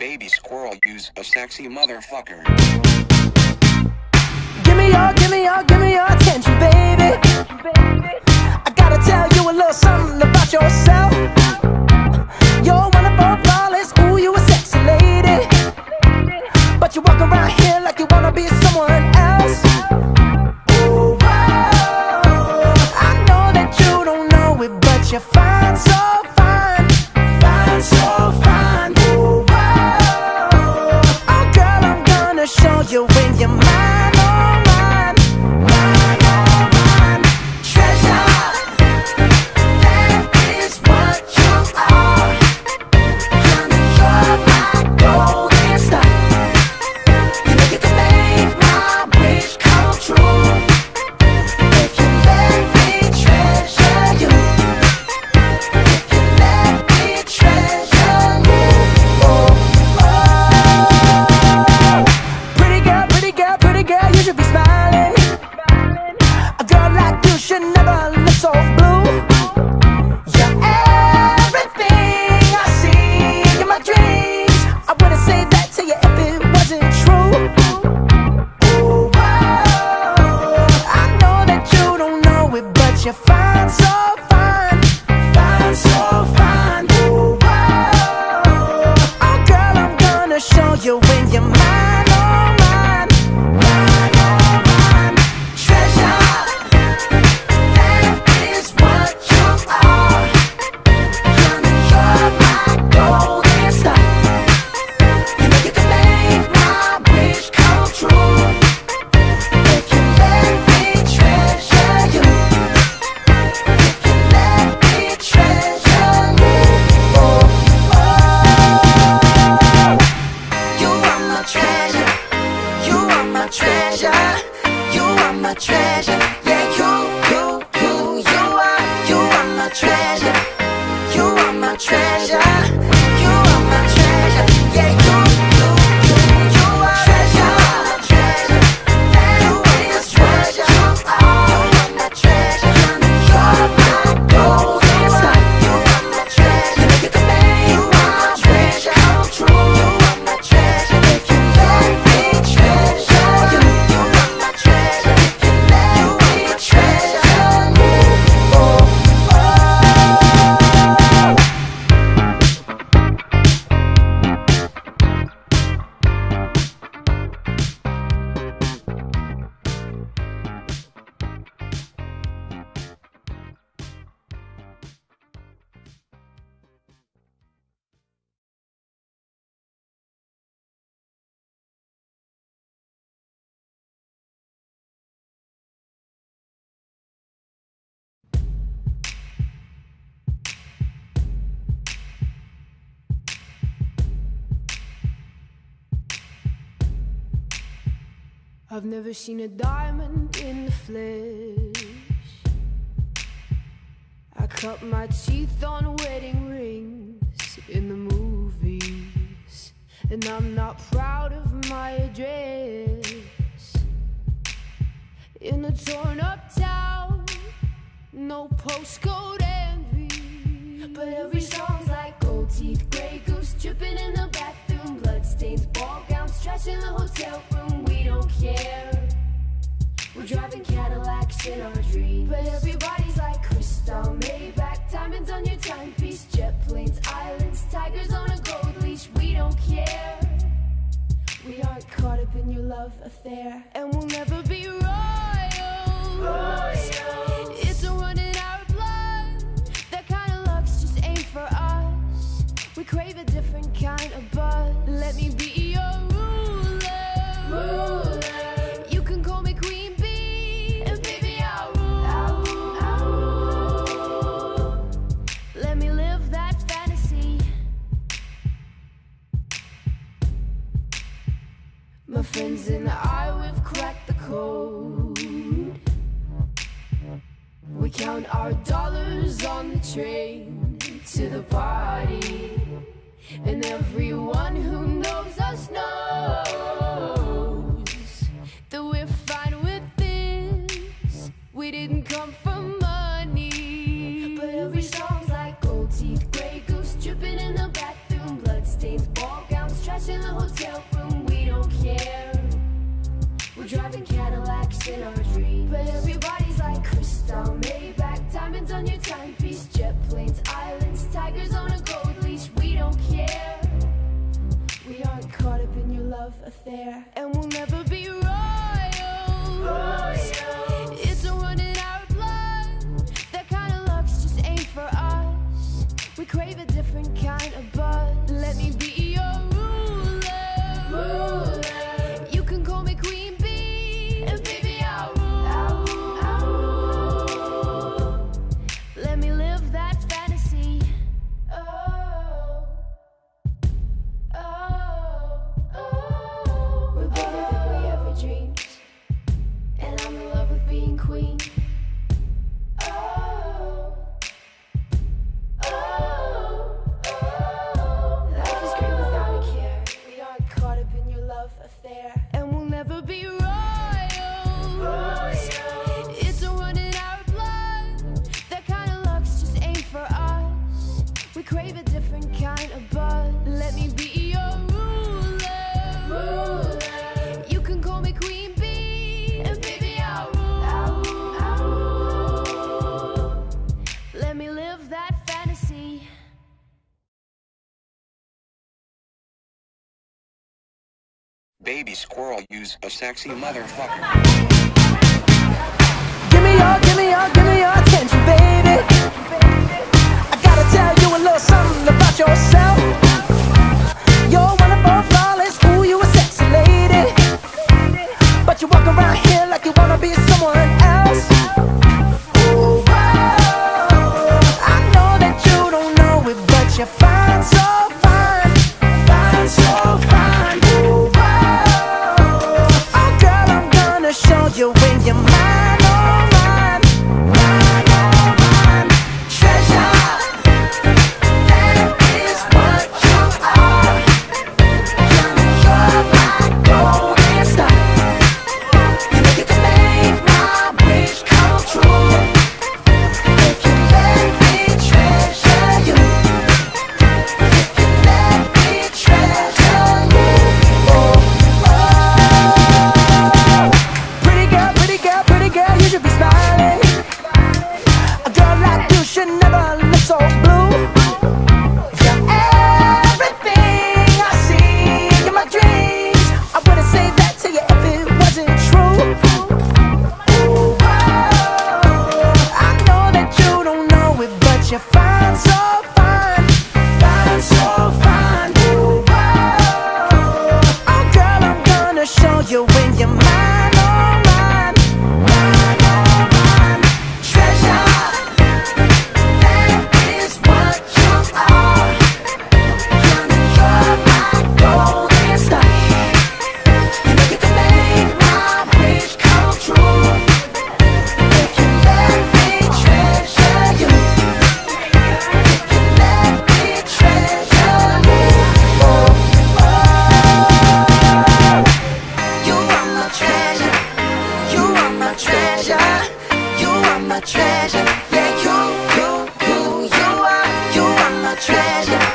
baby squirrel, use a sexy motherfucker. Give me your attention, baby. I gotta tell you a little something about yourself. You're wonderful, flawless, ooh, you a sexy lady. But you walk around here like you wanna be someone else. Ooh, whoa. I know that you don't know it, but you're fine, so fine. Fine, so fine. Ooh, whoa. Oh girl, I'm gonna show you when you're mine. You're fine, so fine. Fine, so fine. Ooh, whoa. Oh girl, I'm gonna show you when you're mine, oh mine. Mine, oh mine. Treasure, that is what you are. Honey, you're my golden star. You know you can make my wish come true. If you let me treasure you. Treasure, yeah, you are my treasure. You are my treasure. You are my treasure. Yeah, you are treasure, treasure. You are my treasure. You are my treasure. You're my golden star. You are my treasure. You know you can make my treasure come true. You are my treasure. If you let me treasure you, you are my treasure. I've never seen a diamond in the flesh. I cut my teeth on wedding rings in the movies, and I'm not proud of my address. In a torn up town, no postcode envy, but every song's like gold teeth, grey goose dripping in the bathroom, bloodstains, ball gowns, trash in the hotel room. We don't care. We're driving Cadillacs in our dreams, but everybody's like crystal, Maybach, diamonds on your timepiece, jet planes, islands, tigers on a gold leash. We don't care. We aren't caught up in your love affair, and we'll never be royals. It's a run in our blood. That kind of luck's just ain't for us. We crave a different kind of buzz. Let me be your ruler. You can call me Queen Bee, and baby I'll rule. Let me live that fantasy. My friends and I, we've cracked the code. We count our dollars on the train to the party, and everyone who knows us knows that we're fine with this. We didn't come for money, but every song's like gold teeth, grey goose dripping in the bathroom, bloodstains, ball gowns, trash affair, and we'll never be royals. It's a run in our blood. That kind of luck's just ain't for us. We crave a different kind of buzz. Let me be your ruler. You can call me Queen Bee, and baby I'll rule. Let me live that fantasy. We're bigger than we ever dreamed, and I'm in love with being queen. Life is great without a care. We aren't caught up in your love affair, and we'll never be royals. It's a run in our blood. That kind of luck's just ain't for us. We crave a different kind of buzz. Let me be your ruler. You can call me Queen Bee, and baby I'll rule. Let me live that fantasy. Baby squirrel, use a sexy motherfucker. Give me your attention, baby. I gotta tell you a little something about yourself. You're wonderful, flawless, ooh, you a sexy lady. But you walk around here like you wanna be someone else. Ooh, whoa. I know that you don't know it, but you're fine, so fine. Fine, so fine. Ooh, whoa. Oh girl, I'm gonna show you when you're mine, oh mine. Mine, oh mine. Treasure, that is what you are. You're my golden star. You know you can make my wish come true. If you let me treasure you. If you let me treasure you. Oh, oh. Pretty girl, you should be smiling. A girl like you should never look so blue. You're everything I see in my dreams. I wouldn't say that to you if it wasn't true. Ooh, whoa. I know that you don't know it, but you're fine, so fine. Fine, so fine. Ooh, whoa. Oh girl, I'm gonna show you when you're mine, oh mine. Mine, oh mine. Treasure, that is what you are. You're my golden star. You know you can make my wish come true. If you let me treasure you. If you let me treasure you. Oh, oh. You are my treasure. You are my treasure. You are my treasure. Yeah, you are my treasure.